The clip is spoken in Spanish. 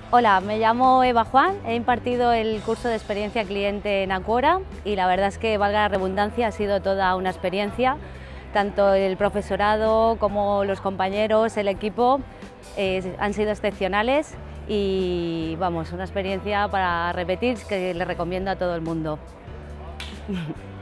Hola, me llamo Eva Juan, he impartido el curso de experiencia cliente en Acquora y la verdad es que, valga la redundancia, ha sido toda una experiencia. Tanto el profesorado como los compañeros, el equipo han sido excepcionales y vamos, una experiencia para repetir que le recomiendo a todo el mundo.